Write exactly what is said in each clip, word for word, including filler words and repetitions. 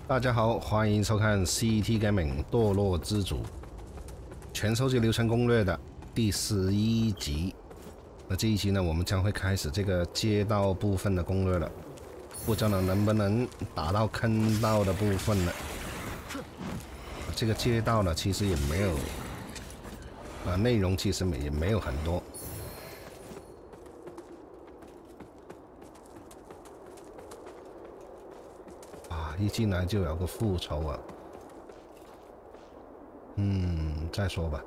大家好，欢迎收看 C T Gaming 堕落之主全收集流程攻略的第十一集。那这一集呢，我们将会开始这个街道部分的攻略了。不知道能不能打到坑道的部分呢？这个街道呢，其实也没有啊，内容其实也没有很多。 一进来就有个复仇啊！嗯，再说吧。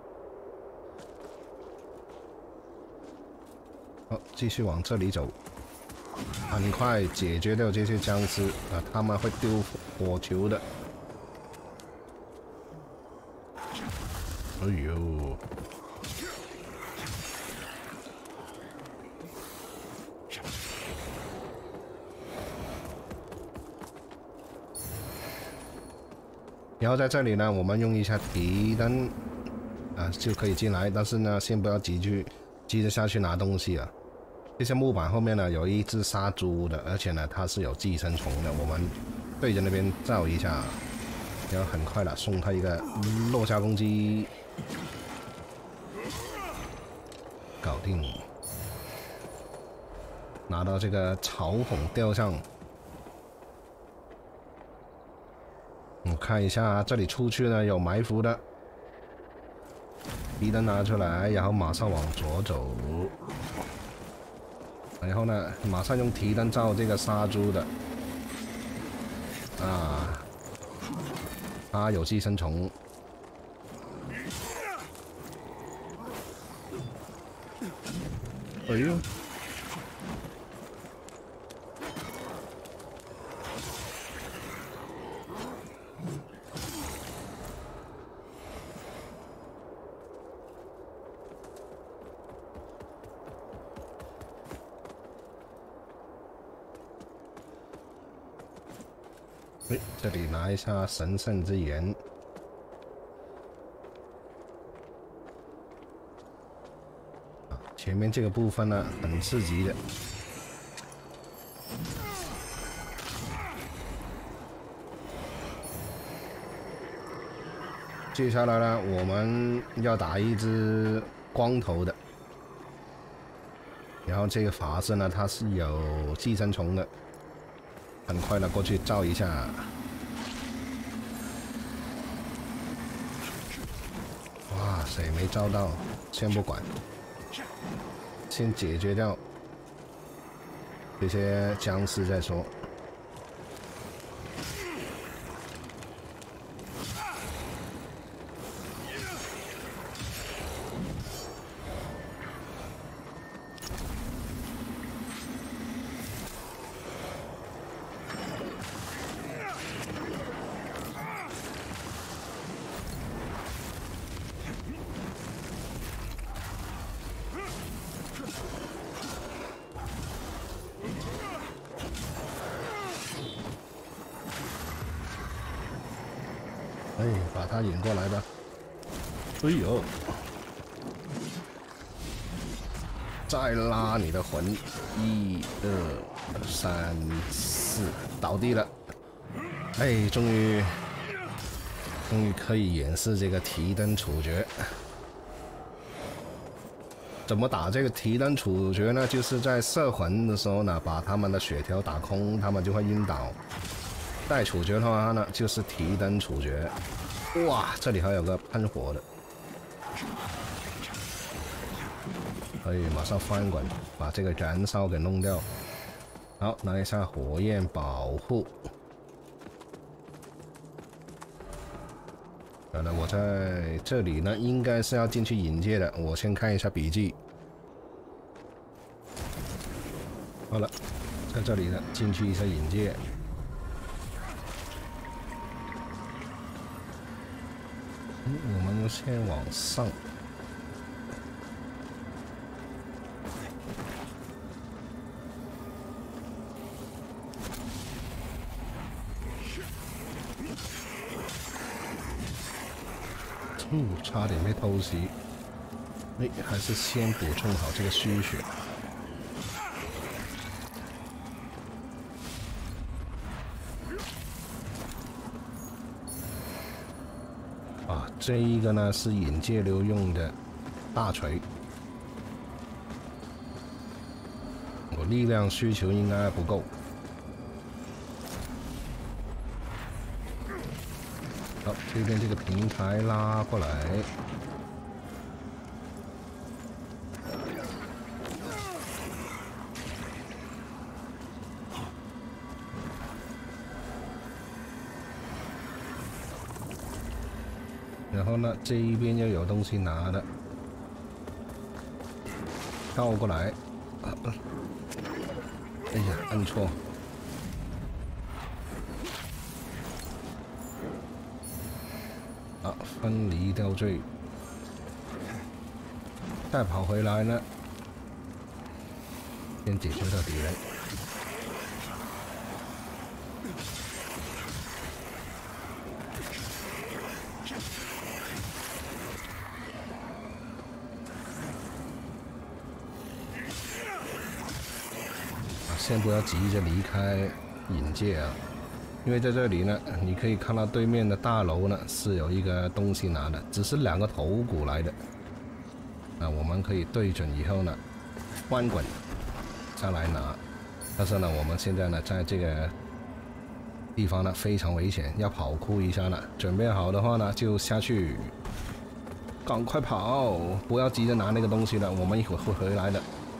好，继续往这里走，很快解决掉这些僵尸啊！他们会丢火球的。哎呦！ 然后在这里呢，我们用一下提灯啊就可以进来，但是呢，先不要急去急着下去拿东西啊。这些木板后面呢有一只杀猪的，而且呢它是有寄生虫的，我们对着那边照一下，然后很快的送它一个落下攻击，搞定，拿到这个嘲讽雕像。 我看一下，这里出去呢有埋伏的，提灯拿出来，然后马上往左走，然后呢，马上用提灯照这个杀猪的，啊，它有寄生虫，哎呦！ 哎，这里拿一下神圣之眼。啊，前面这个部分呢，很刺激的。接下来呢，我们要打一只光头的。然后这个法师呢，它是有寄生虫的。 很快的过去照一下，哇塞，没照到，先不管，先解决掉这些僵尸再说。 哎，把他引过来吧！哎呦，再拉你的魂！一二三四，倒地了。哎，终于，终于可以演示这个提灯处决。怎么打这个提灯处决呢？就是在射魂的时候呢，把他们的血条打空，他们就会晕倒。 带处决的话呢，就是提灯处决。哇，这里还有个喷火的，可以马上翻滚，把这个燃烧给弄掉。好，拿一下火焰保护。好了，我在这里呢，应该是要进去引界的。我先看一下笔记。好了，在这里呢，进去一下引界。 嗯，我们先往上。哦，差点被偷袭。哎，还是先补充好这个虚血。 啊，这一个呢是引介流用的大锤，我力量需求应该不够。好，这边这个平台拉过来。 然后呢，这一边又有东西拿的，倒过来，啊，哎呀，按错，啊，分离掉罪，再跑回来呢，先解决掉敌人。 先不要急着离开引界啊，因为在这里呢，你可以看到对面的大楼呢是有一个东西拿的，只是两个头骨来的。啊，我们可以对准以后呢，翻滚再来拿。但是呢，我们现在呢，在这个地方呢非常危险，要跑酷一下了。准备好的话呢，就下去，赶快跑，不要急着拿那个东西了，我们一会儿会回来的。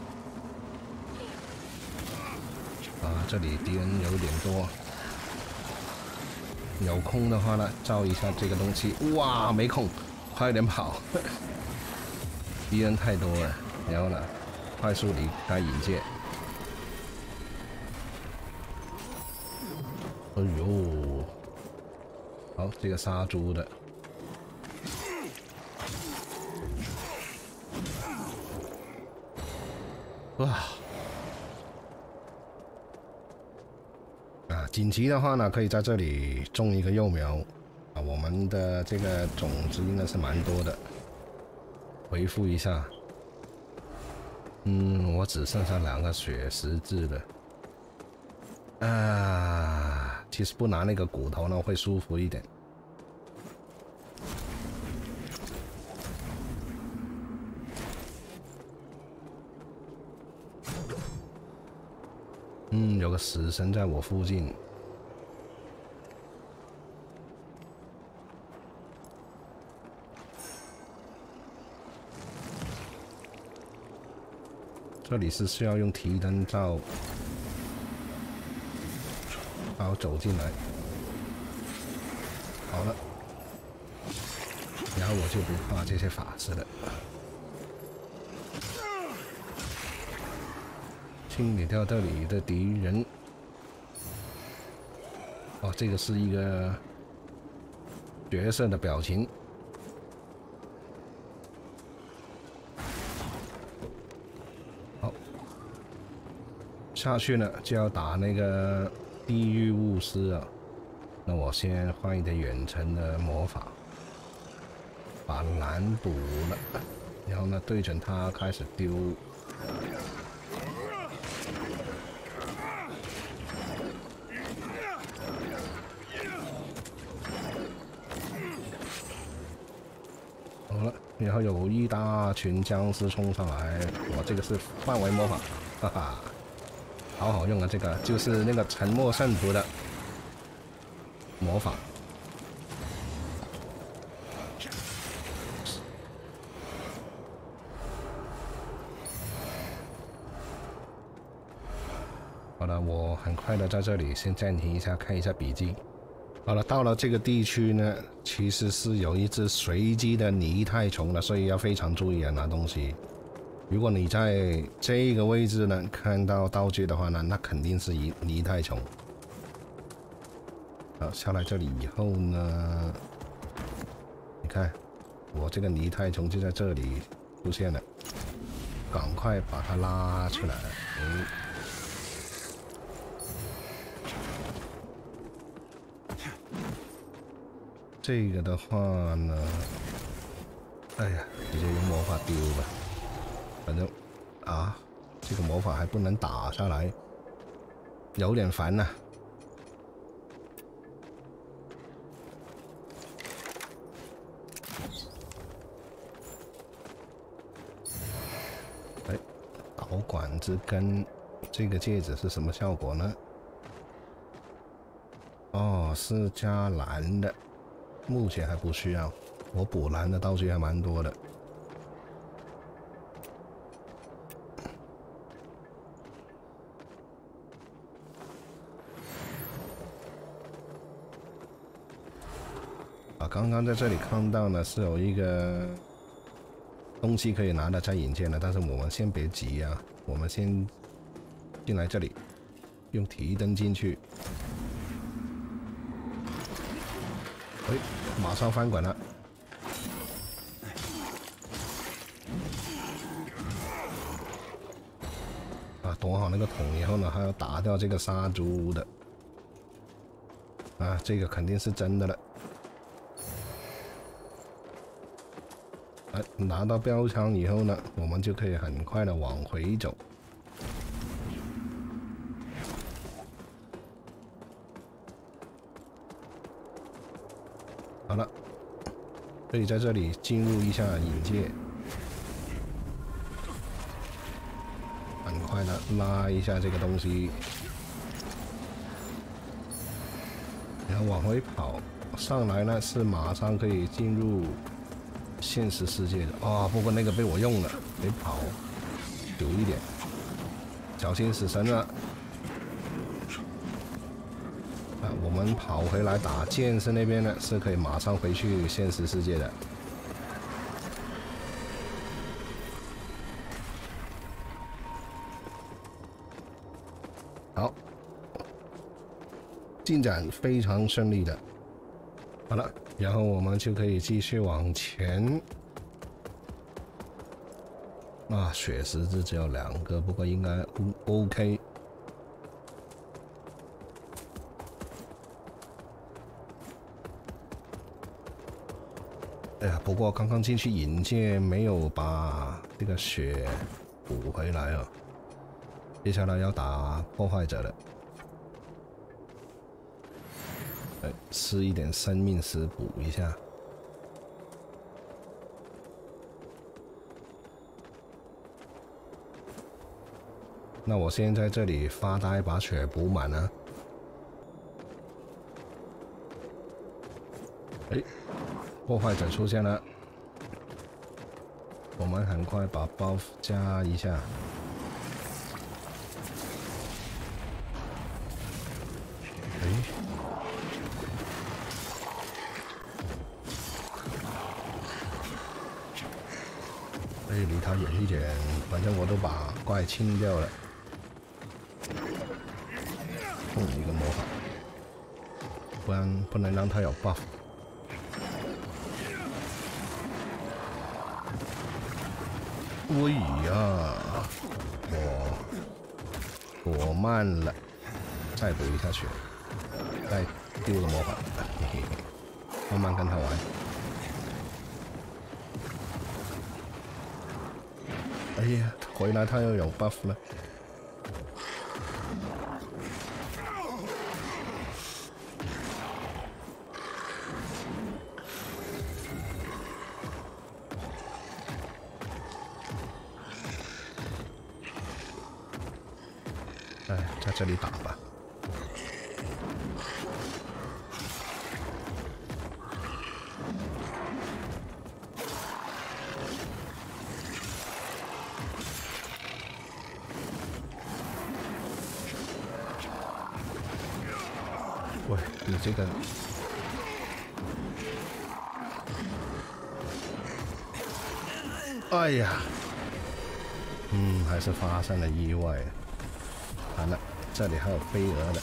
啊，这里敌人有点多，有空的话呢，照一下这个东西。哇，没空，快点跑！敌人太多了，然后呢，快速离开引界。哎呦，好，这个杀猪的，哇！ 啊，紧急的话呢，可以在这里种一个幼苗啊。我们的这个种子应该是蛮多的。回复一下，嗯，我只剩下两个血十字的。啊，其实不拿那个骨头呢会舒服一点。嗯，有个死神在我附近。这里是需要用提灯罩，好走进来。好了，然后我就不怕这些法师了。 清理掉这里的敌人。哦，这个是一个角色的表情。好，下去呢就要打那个地狱巫师啊。那我先换一点远程的魔法，把蓝补了，然后呢对准他开始丢。 然后有一大群僵尸冲上来，我这个是范围魔法，哈哈，好好用啊！这个就是那个沉默圣徒的魔法。好了，我很快的在这里先暂停一下，看一下笔记。 好了，到了这个地区呢，其实是有一只随机的泥太虫的，所以要非常注意啊，拿东西。如果你在这个位置呢看到道具的话呢，那肯定是泥泥太虫。好，下来这里以后呢，你看我这个泥太虫就在这里出现了，赶快把它拉出来。嗯 这个的话呢，哎呀，直接用魔法丢吧。反正啊，这个魔法还不能打下来，有点烦呐、啊。 管子跟这个戒指是什么效果呢？哦，是加蓝的，目前还不需要。我补蓝的道具还蛮多的。啊，刚刚在这里看到呢，是有一个东西可以拿的在引荐的，但是我们先别急啊，我们先进来这里，用提灯进去。哎，马上翻滚了！啊，躲好那个桶以后呢，还要打掉这个杀猪的。啊，这个肯定是真的了。哎，拿到标枪以后呢，我们就可以很快的往回走。好了，可以在这里进入一下引界，很快的拉一下这个东西，然后往回跑，上来呢是马上可以进入现实世界的啊、哦！不过那个被我用了，得跑久一点，小心死神了。啊，我们跑回来打剑士那边呢，是可以马上回去现实世界的。好，进展非常顺利的。好了，然后我们就可以继续往前。啊，血十字只有两个，不过应该 OK。哎呀，不过刚刚进去引界没有把这个血补回来哦。接下来要打破坏者了。哎，吃一点生命石补一下。那我先在这里发呆，把血补满了。哎。破坏者出现了，我们很快把 buff 加一下。哎，哎，离他远一点，反正我都把怪清掉了。碰一个魔法，不然不能让他有 buff。喂呀！我我慢了，再补一下血，再丢个魔法，嘿嘿嘿，慢慢跟他玩。哎呀，回来他又有 buff 了。哎，在这里打吧。喂，你这个，哎呀，嗯，还是发生了意外。完了，这里还有飞蛾的。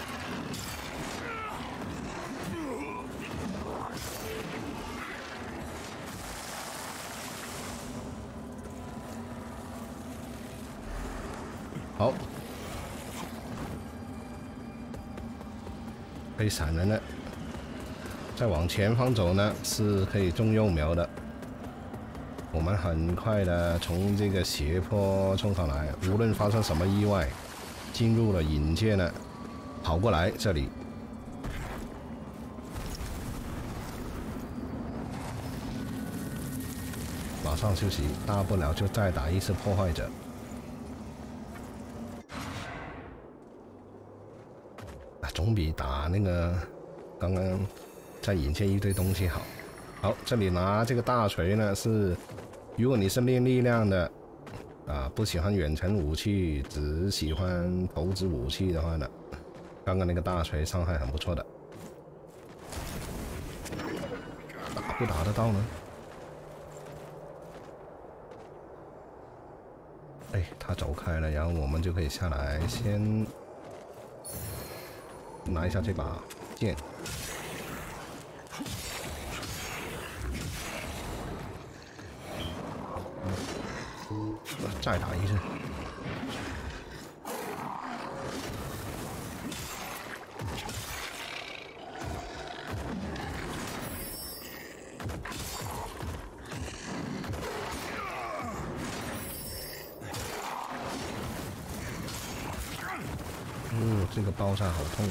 好，可以闪人了。再往前方走呢，是可以种幼苗的。我们很快的从这个斜坡冲上来，无论发生什么意外。进入了引界呢，跑过来这里，马上休息，大不了就再打一次破坏者。 总比打那个刚刚在引荐一堆东西好。好，这里拿这个大锤呢是，如果你是练力量的啊，不喜欢远程武器，只喜欢投掷武器的话呢，刚刚那个大锤伤害很不错的。打不打得到呢？哎，他走开了，然后我们就可以下来先拿一下这把剑。再打一次。哦，这个爆炸好痛。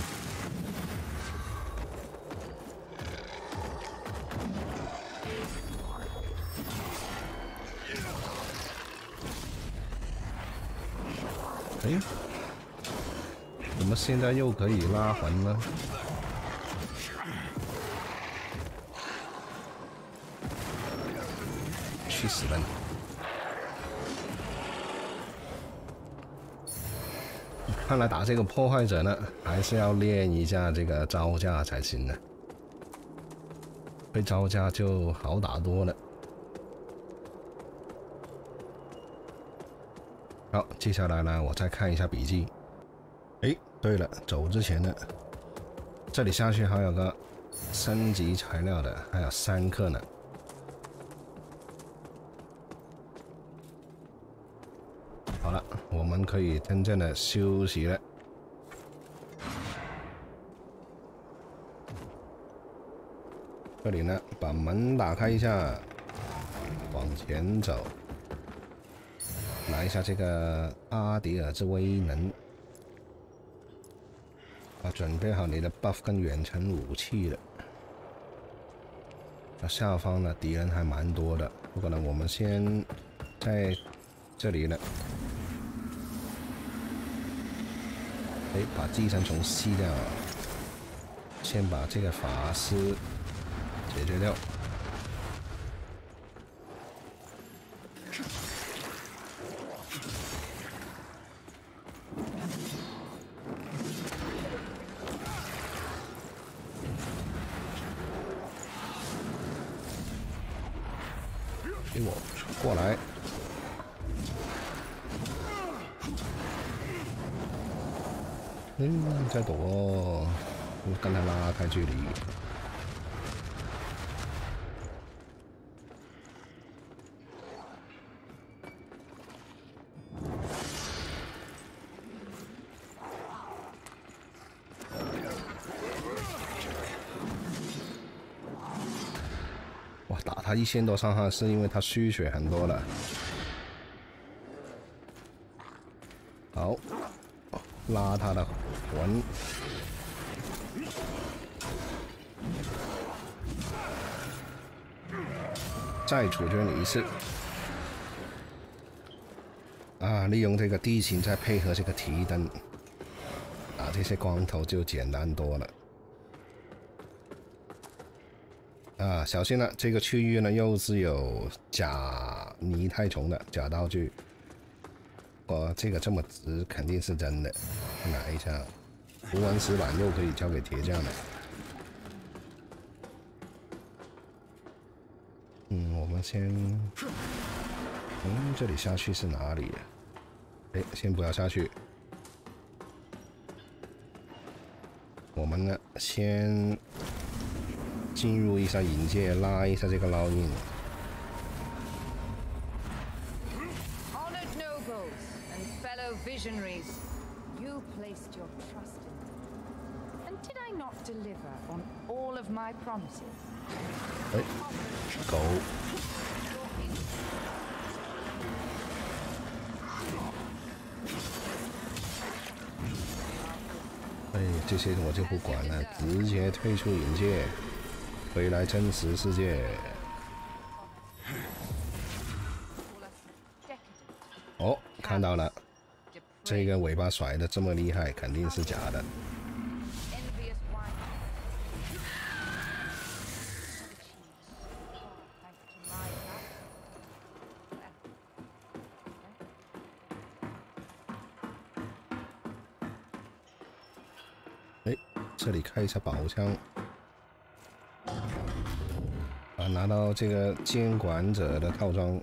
哎，怎么现在又可以拉环了？去死吧你！看来打这个破坏者呢，还是要练一下这个招架才行的。会招架就好打多了。好，接下来呢，我再看一下笔记。哎，对了，走之前呢，这里下去还有个升级材料的，还有三克呢。好了，我们可以真正的休息了。这里呢，把门打开一下，往前走。拿一下这个阿迪尔之威能，啊，准备好你的 buff 跟远程武器了。那下方呢，敌人还蛮多的，不过呢，我们先在这里呢，哎，把寄生虫吸掉，先把这个法师解决掉。给我过来！嗯，再躲，我跟他拉开距离。哇，打他一千多伤害是因为他虚血很多了。好，拉他的魂。再处决你一次。啊，利用这个地形再配合这个提灯，打这些光头就简单多了。啊，小心了！这个区域呢，又是有假泥太虫的假道具。哇，这个这么直，肯定是真的。拿一下，符文石板又可以交给铁匠了。嗯，我们先，嗯，这里下去是哪里？哎，先不要下去。我们呢，先进入一下引界，拉一下这个烙印。 Honored nobles and fellow visionaries, you placed your trust in me. And did I not deliver on all of my promises? 哎，狗。哎，这些我就不管了，直接退出引界，回来真实世界。哦，看到了，这个尾巴甩的这么厉害，肯定是假的。 这里开一下宝箱，啊，拿到这个监管者的套装，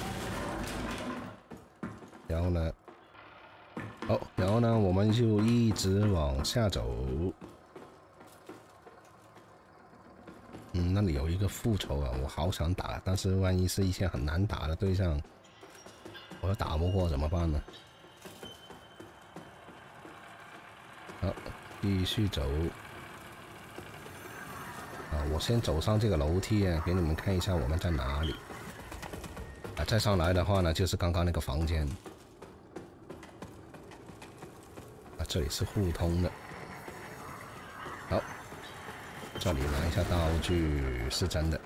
然后呢，好、哦，然后呢，我们就一直往下走。嗯，那里有一个复仇啊，我好想打，但是万一是一些很难打的对象，我又打不过怎么办呢？好，继续走。啊，我先走上这个楼梯啊，给你们看一下我们在哪里。啊，再上来的话呢，就是刚刚那个房间。啊，这里是互通的。好。这里拿一下道具是真的。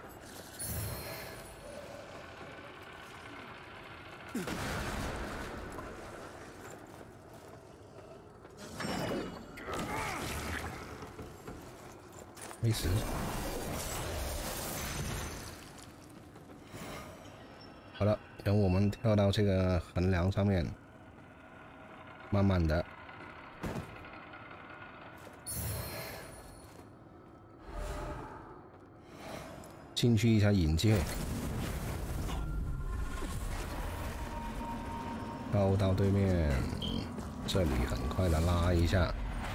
没死。好了，等我们跳到这个横梁上面，慢慢的。进去一下引界，绕到对面，这里很快的拉一下。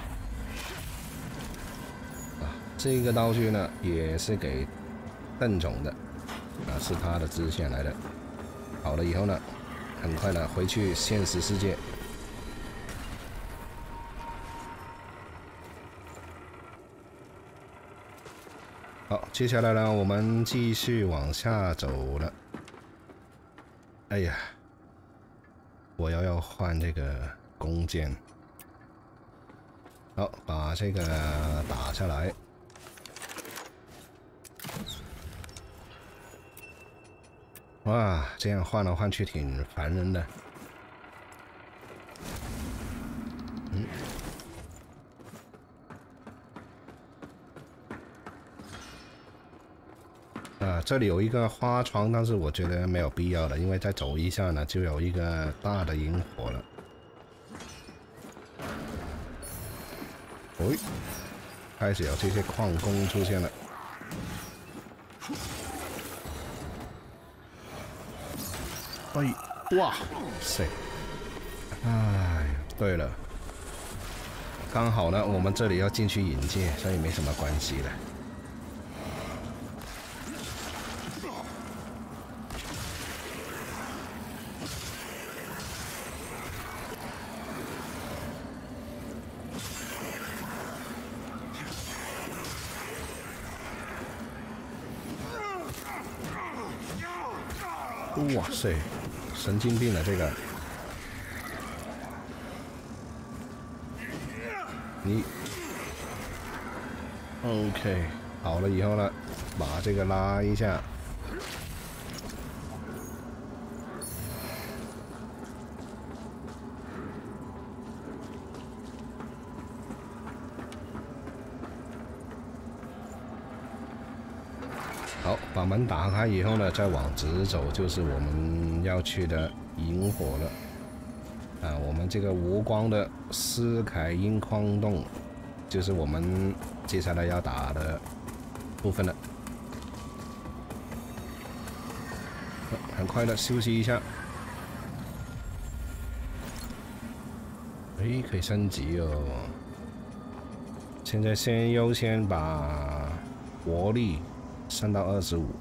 啊，这个道具呢也是给邓总的，啊，是他的支线来的。好了以后呢，很快的回去现实世界。好，接下来呢，我们继续往下走了。哎呀，我要要换这个弓箭。好，把这个打下来。哇，这样换来换去挺烦人的。嗯。啊，这里有一个花床，但是我觉得没有必要的，因为再走一下呢，就有一个大的萤火了。喂、哎，开始有这些矿工出现了。哎，哇塞！哎，对了，刚好呢，我们这里要进去引界，所以没什么关系的。哇塞，神经病啊！这个，你 OK 好了以后呢，把这个拉一下。好，把门打开以后呢，再往直走，就是我们要去的萤火了。啊，我们这个无光的斯凯因矿洞，就是我们接下来要打的部分了。很快的休息一下。哎，可以升级哦。现在先优先把活力升到二十五。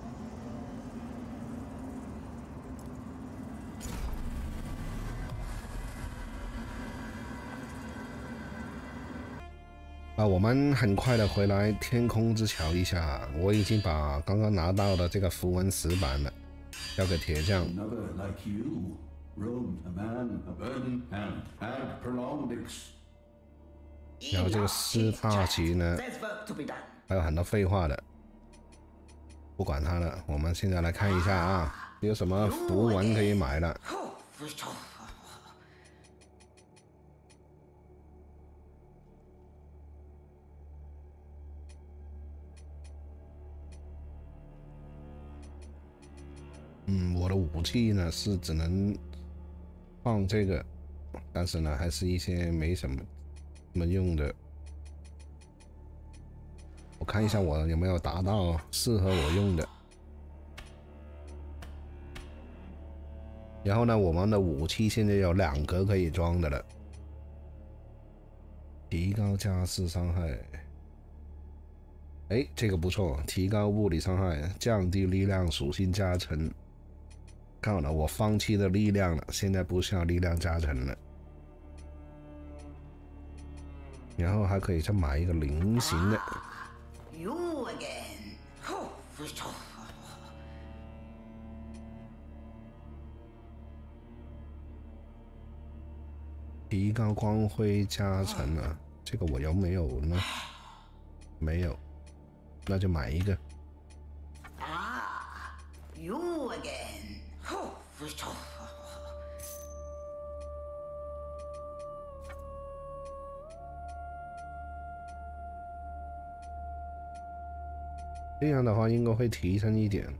啊，我们很快的回来天空之桥一下，我已经把刚刚拿到的这个符文石板了，交给铁匠。然后这个斯帕奇呢，还有很多废话的，不管它了。我们现在来看一下啊，有什么符文可以买的。嗯，我的武器呢是只能放这个，但是呢还是一些没什么什么用的我看一下我有没有达到适合我用的。然后呢，我们的武器现在有两个可以装的了。提高加势伤害，哎，这个不错，提高物理伤害，降低力量属性加成。看好了，我放弃了力量了，现在不需要力量加成了。然后还可以再买一个菱形的。 You again. Oh, 提高光辉加成啊，这个我有没有呢？没有，那就买一个。 Ah, you again. Oh, 这样的话应该会提升一点，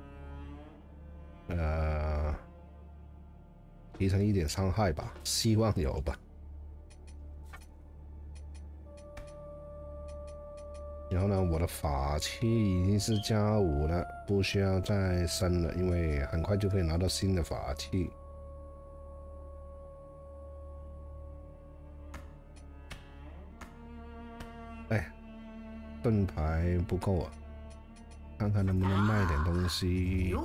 呃，提升一点伤害吧，希望有吧。然后呢，我的法器已经是加五了，不需要再升了，因为很快就可以拿到新的法器。哎，盾牌不够啊。看看能不能卖点东西。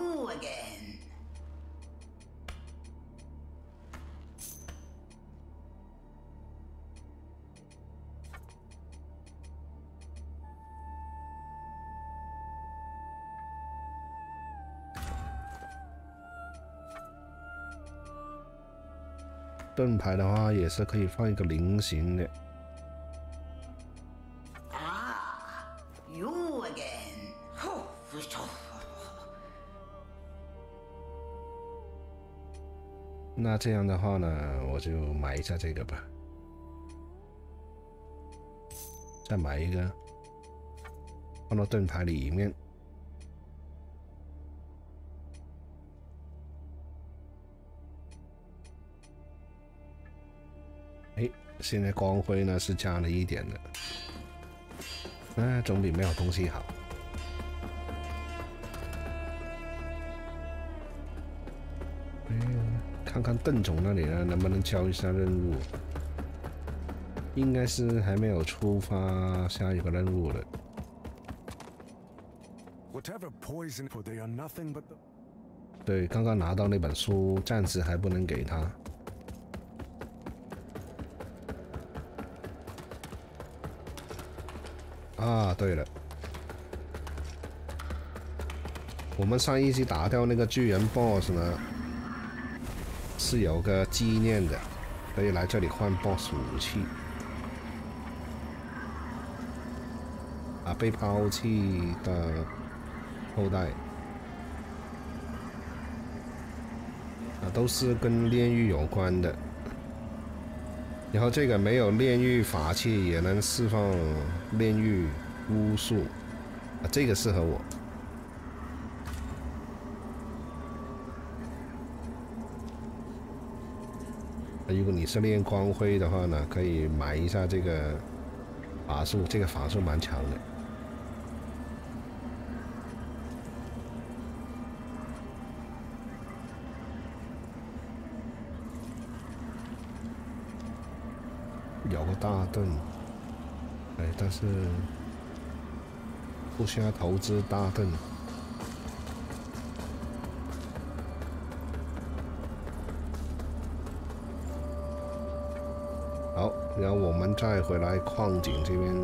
盾牌的话也是可以放一个菱形的。那这样的话呢，我就买一下这个吧，再买一个，放到盾牌里面。哎，现在光辉呢是加了一点的，那总比没有东西好。看看邓总那里呢，能不能交一下任务？应该是还没有出发下一个任务的。对，刚刚拿到那本书，暂时还不能给他。啊，对了，我们上一集打掉那个巨人 boss 呢。是有个纪念的，可以来这里换 boss 武器。啊，被抛弃的后代，啊，都是跟炼狱有关的。然后这个没有炼狱法器也能释放炼狱巫术，啊，这个适合我。如果你是练光辉的话呢，可以买一下这个法术，这个法术蛮强的。有个大盾，哎，但是不需要投资大盾。好，然后我们再回来矿井这边。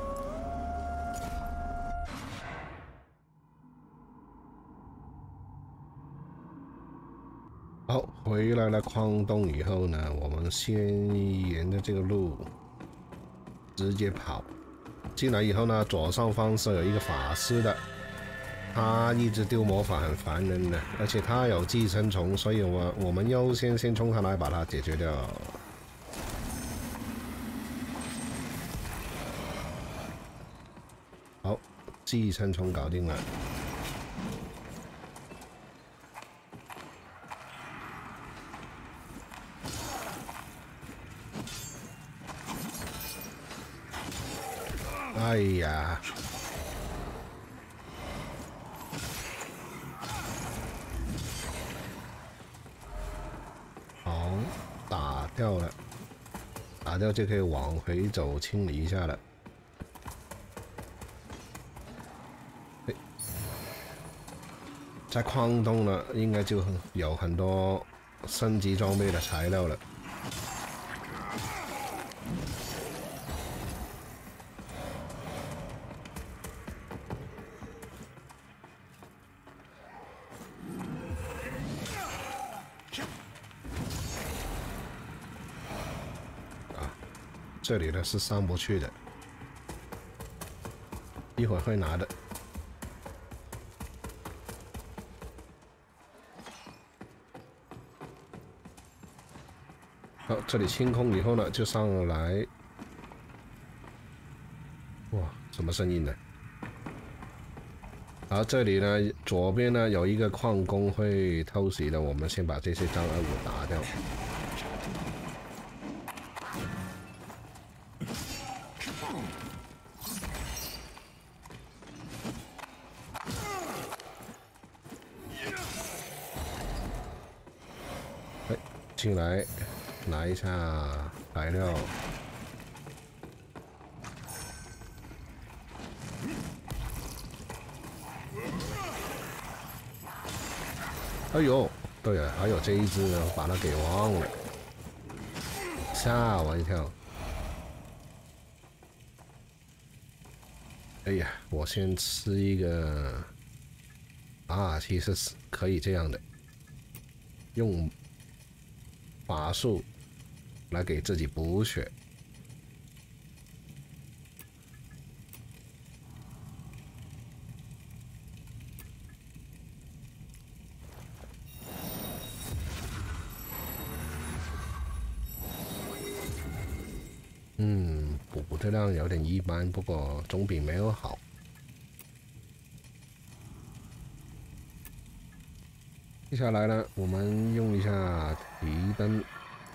好，回来了矿洞以后呢，我们先沿着这个路直接跑。进来以后呢，左上方是有一个法师的，他一直丢魔法很烦人的，而且他有寄生虫，所以我我们优先先冲上来把它解决掉。好，寄生虫搞定了。哎呀， 打掉就可以往回走清理一下了。哎，在矿洞呢，应该就有很多升级装备的材料了。这里呢是上不去的，一会儿会拿的。好，这里清空以后呢，就上来。哇，什么声音呢？好，这里呢，左边呢有一个矿工会偷袭的，我们先把这些障碍物打掉。进来拿一下材料。哎呦，对了，还有这一只呢，把它给忘了，吓我一跳。哎呀，我先吃一个啊，其实是可以这样的，用法术来给自己补血。嗯，补的量有点一般，不过总比没有好。接下来呢，我们用一下提灯，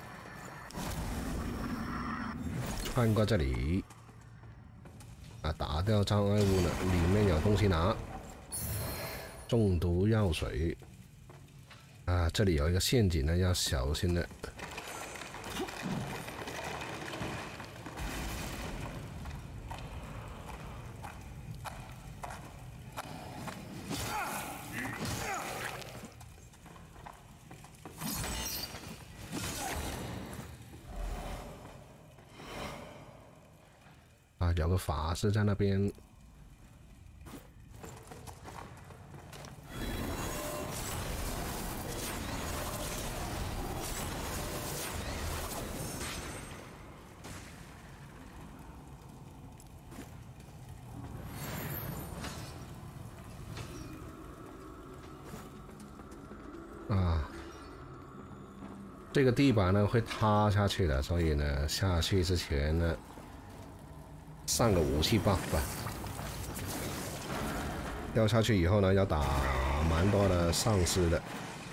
穿过这里，啊，打掉障碍物了，里面有东西拿。中毒药水，啊，这里有一个陷阱呢，要小心的。啊，有个法师在那边。啊，这个地板呢会塌下去的，所以呢，下去之前呢。上个武器 buff 吧，掉下去以后呢，要打蛮多的丧尸的。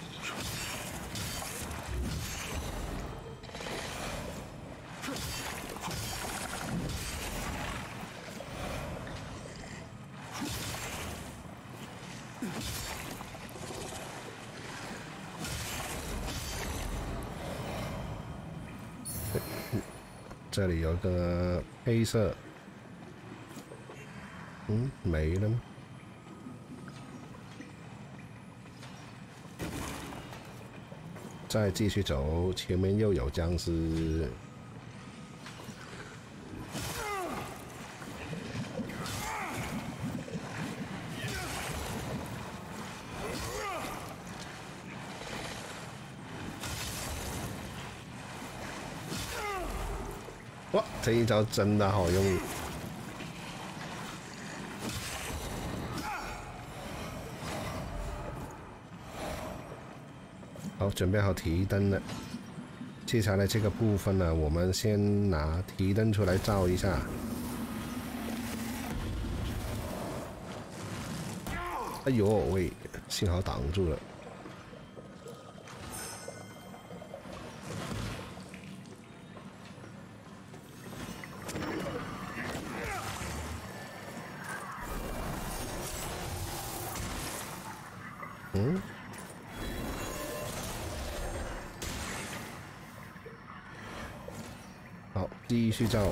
这里有个黑色。嗯，没了吗？再继续走，前面又有僵尸。哇，这一招真的好用！好，准备好提灯了。接下来这个部分呢，我们先拿提灯出来照一下。哎呦喂，幸好挡住了。嗯。好， 继续造。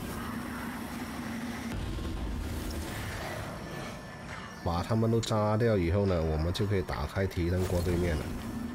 把他们都炸掉以后呢，我们就可以打开提灯过对面了。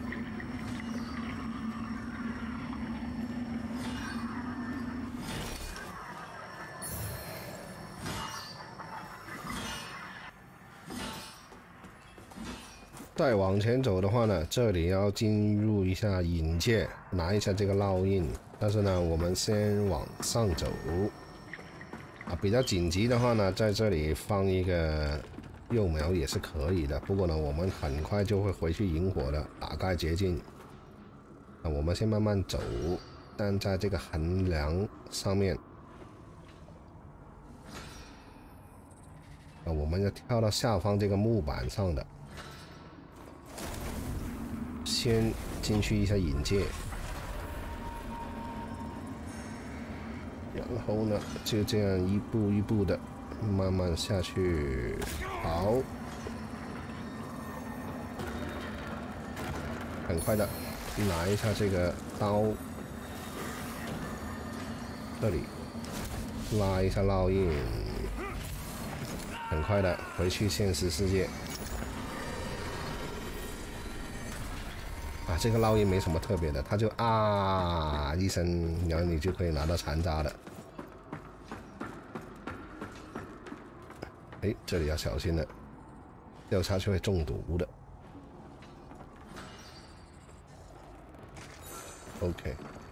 再往前走的话呢，这里要进入一下引界，拿一下这个烙印。但是呢，我们先往上走。啊，比较紧急的话呢，在这里放一个幼苗也是可以的。不过呢，我们很快就会回去引火的，打开捷径。啊，我们先慢慢走，站在这个横梁上面。啊，我们要跳到下方这个木板上的。先进去一下引界，然后呢，就这样一步一步的慢慢下去。好，很快的拿一下这个刀，这里拉一下烙印，很快的回去现实世界。啊，这个烙印没什么特别的，它就啊一声，然后你就可以拿到残渣了。哎，这里要小心了，掉下去会中毒的。OK。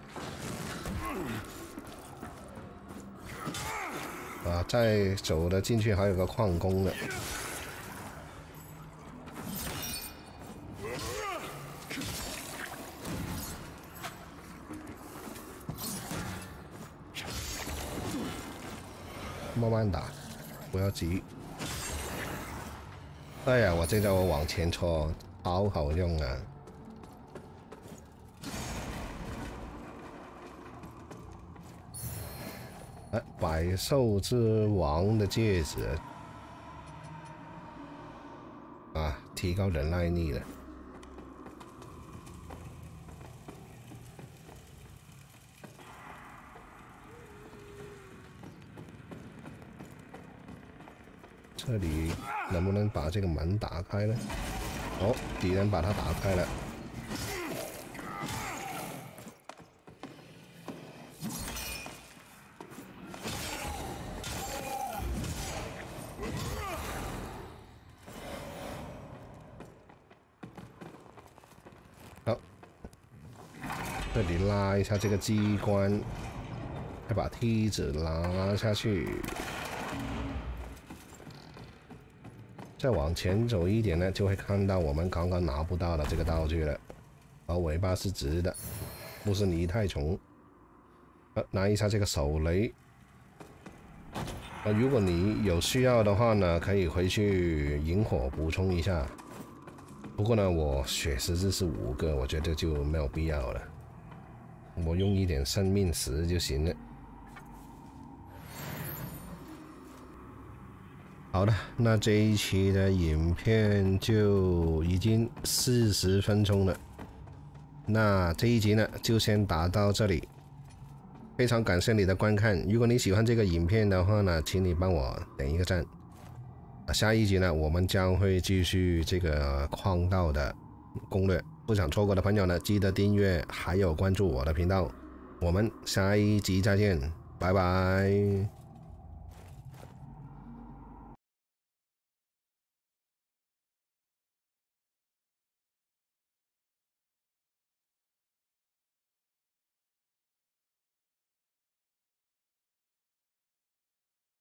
啊，再走的进去还有个矿工的。慢慢打，不要急。哎呀，我这招我往前戳，好好用啊！哎，百兽之王的戒指啊，提高忍耐力了。这里能不能把这个门打开呢？哦，敌人把它打开了。好，这里拉一下这个机关，再把梯子拉下去。再往前走一点呢，就会看到我们刚刚拿不到的这个道具了。而尾巴是直的，不是泥太虫。呃，拿一下这个手雷。呃，如果你有需要的话呢，可以回去引火补充一下。不过呢，我血石只是五个，我觉得就没有必要了。我用一点生命石就行了。好的，那这一期的影片就已经四十分钟了。那这一集呢，就先打到这里。非常感谢你的观看，如果你喜欢这个影片的话呢，请你帮我点一个赞。下一集呢，我们将会继续这个矿道的攻略。不想错过的朋友呢，记得订阅还有关注我的频道。我们下一集再见，拜拜。